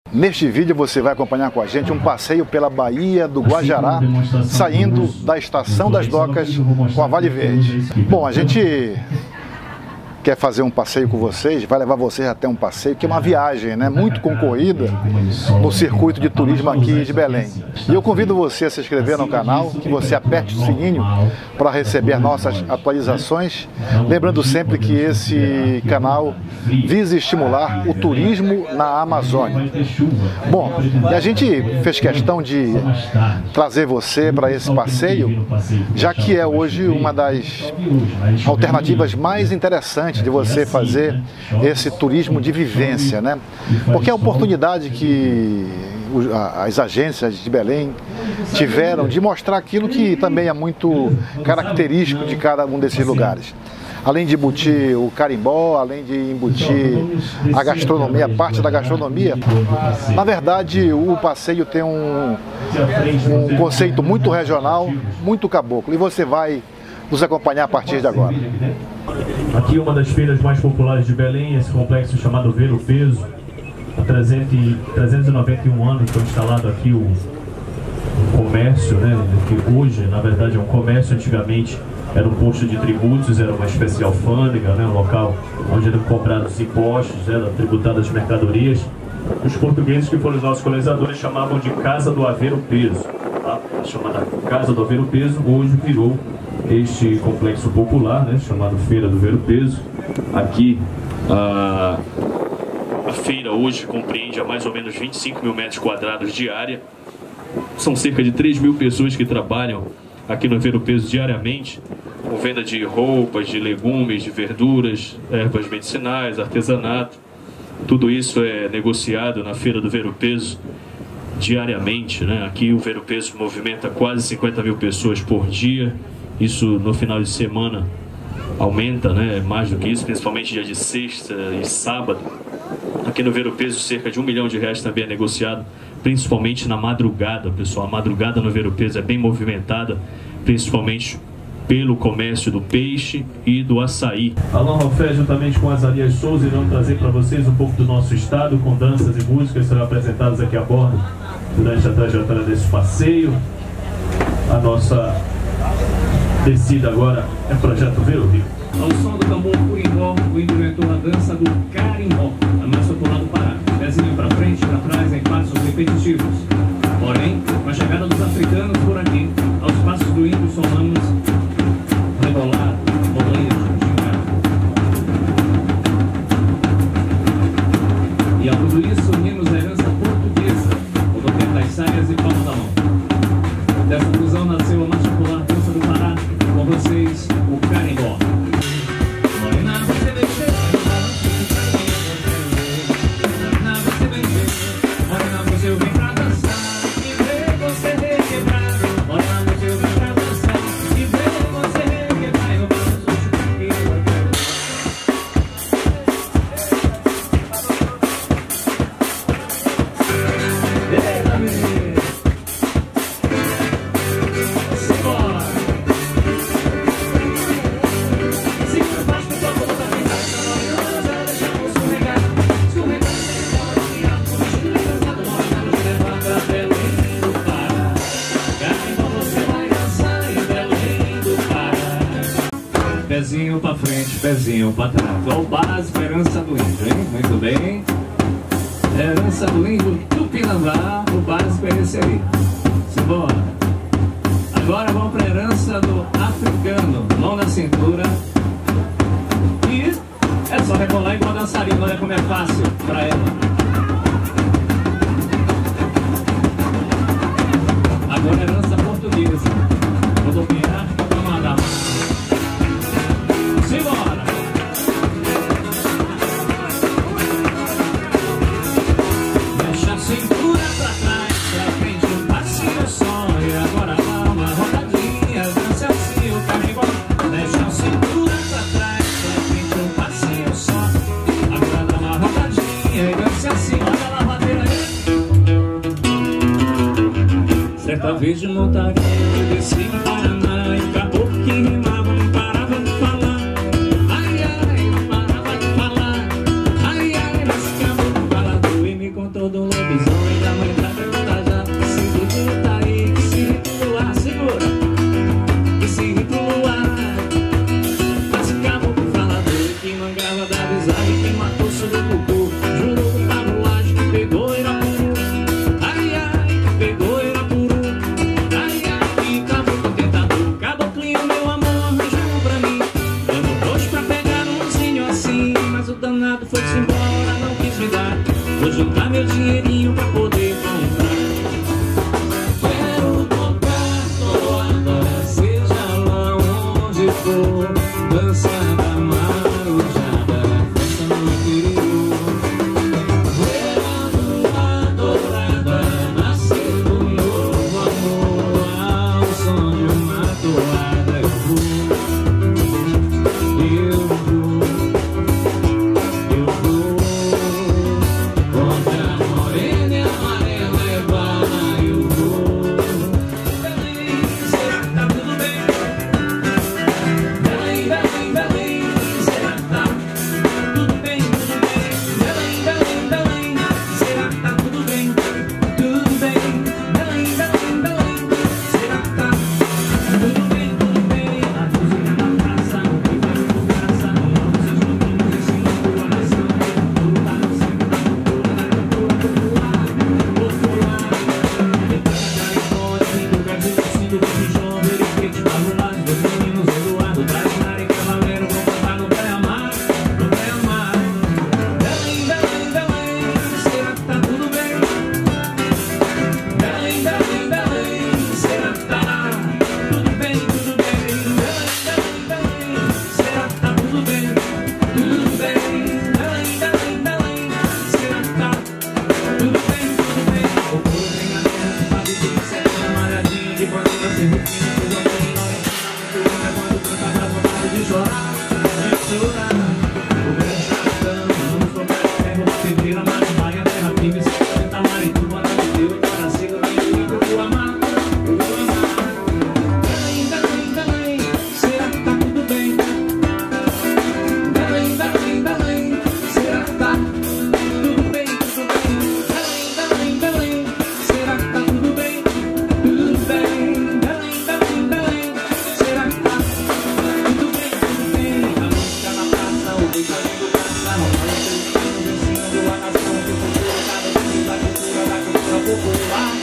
Neste vídeo você vai acompanhar com a gente um passeio pela Baía do Guajará, saindo da Estação das Docas com a Vale Verde. Bom, a gente quer fazer um passeio com vocês, vai levar vocês até um passeio, que é uma viagem, né, muito concorrida no circuito de turismo aqui de Belém. E eu convido você a se inscrever no canal, que você aperte o sininho para receber nossas atualizações. Lembrando sempre que esse canal visa estimular o turismo na Amazônia. Bom, e a gente fez questão de trazer você para esse passeio, já que é hoje uma das alternativas mais interessantes de você fazer esse turismo de vivência, né? Porque é a oportunidade que as agências de Belém tiveram de mostrar aquilo que também é muito característico de cada um desses lugares. Além de embutir o carimbó, além de embutir a gastronomia, a parte da gastronomia, na verdade o passeio tem um conceito muito regional, muito caboclo, e você vai nos acompanhar a partir de agora. Aqui uma das feiras mais populares de Belém, esse complexo chamado Ver o Peso. Há 391 anos foi instalado aqui o comércio, né? Que hoje, na verdade, é um comércio. Antigamente era um posto de tributos, era uma espécie de alfândega, né? Um local onde eram cobrados impostos, eram tributadas mercadorias. Os portugueses, que foram os nossos colonizadores, chamavam de Casa do Haver o Peso. Tá? A chamada Casa do Haver o Peso hoje virou este complexo popular, né, chamado Feira do Ver o Peso. Aqui a feira hoje compreende a mais ou menos 25 mil metros quadrados de área. São cerca de 3 mil pessoas que trabalham aqui no Ver o Peso diariamente, com venda de roupas, de legumes, de verduras, ervas medicinais, artesanato. Tudo isso é negociado na Feira do Ver o Peso diariamente, né? Aqui o Ver o Peso movimenta quase 50 mil pessoas por dia. Isso no final de semana aumenta, né, mais do que isso, principalmente dia de sexta e sábado. Aqui no Ver o Peso, cerca de R$1 milhão também é negociado, principalmente na madrugada, pessoal. A madrugada no Ver o Peso é bem movimentada, principalmente pelo comércio do peixe e do açaí. Alô, Rofé, juntamente com as Arias Souza, irão trazer para vocês um pouco do nosso estado, com danças e músicas, serão apresentadas aqui a bordo durante a trajetória desse passeio. A nossa descida agora é Projeto Ver o Rio. Ao som do tambor curimbó, o índio inventou a dança do carimbó, a mais popular do Pará. Pezinho pra frente, pra trás, em passos repetitivos. Porém, com a chegada dos africanos por aqui, aos passos do índio somamos rebolar, molejo, gingado. E a tudo isso unimos a herança portuguesa, o toque das saias e palma da mão. Dessa fusão nasceu a mais popular dança do Pará, com vocês, o carimbó. Morena, você mexer, morena, você mexer, morena, você vem pra dançar e ver você requebrar. Morena, você vem pra dançar e ver você requebrar. Eu faço eita, menino. Pezinho pra frente, pezinho pra trás. Ó, o básico, herança do índio, hein? Muito bem. Herança do índio Tupinambá, o básico é esse aí. Simbora. Agora vamos pra herança do africano. Mão na cintura. E é só rebolar igual dançarina, olha como é fácil pra ela. Agora herança portuguesa. Rodopiar pra mandar. Simbora! Deixa a cintura pra trás, pra frente um passinho só. E agora dá uma rodadinha, dança assim o carimbó. Deixa a cintura pra trás, pra frente um passinho só. Agora dá uma rodadinha e dança assim, olha a lavadeira aí. Certa vez de montaria, eu desci no Paraná e caboclo que rimava não parava de falar. Ai, ai, não parava de falar. Ai, ai, nesse caboclo falador e me contou do lobisomem. visão e da mãe pra perguntar já. Se tudo tá aí, que se ri pro luar, segura. Que se ri pro luar. Mas acabou com falador que mangava da visagem, que matou surucucu. Jurou com tabulagem que pegou Irapuru. Ai, ai, que pegou Irapuru. Ai, ai, que acabou com o tentador. Caboclinho, meu amor, arranjou pra mim. Eu não trouxe pra pegar umzinho assim, mas o danado foi-se embora, não quis me dar. Vou juntar meu dinheirinho pra poder comprar. Quero tocar toada, seja lá onde for, dançando a marujada, festa no interior. Verando a dourada, nascer do novo amor, ao som de uma toada. Eu vou. Onde a morena e amarela é bala, eu vou. Belém, será que tá tudo bem? Belém, Belém, Belém, será que tá tudo bem, tudo bem? Belém, Belém, Belém, será que tá tudo bem, tudo bem? Belém, Belém, Belém, será que tá tudo bem, tudo bem? A cozinha na praça, no pico do coração, seus novinhos em cima do coração, tudo tá no centro da cultura, da cultura popular. Entrada de Arizona, do Brasil, do Sul, do Bijão, Veriquete, Babulás, dois meninos, Eduardo, Trajinário e Cavaleiro, vão cantar no Beira-Mar, no Beira-Mar. Belém, Belém, Belém, será que tá tudo bem? Belém, Belém, Belém, será que tá tudo bem, tudo bem? Belém, Belém, Belém, será que tá tudo bem, tudo bem? Belém, Belém, Belém, será que tá tudo bem, tudo bem? O povo vem na terra, sabe tudo certo, malhadinho de bandeira, sem roupinha, tudo bem, quando canta dá vontade de chorar, de chorar. O grande chacão, não sou mais ferro, se vira mais, vai a terra firme, se senta Marituba, não deu, para cima, vem eu vou amar, eu vou amar. Belém, Belém, Belém, será que tá tudo bem? Belém, Belém, Belém, será que tá tudo bem, tudo bem? Belém, Belém, Belém, será que tá tudo bem, tudo bem? Belém, Belém, Belém, será que tá tudo bem, tudo bem? A música na praça, o beijo do praça, rolando o vizinho, vencendo a nação, de cultura, cada vez da cultura popular.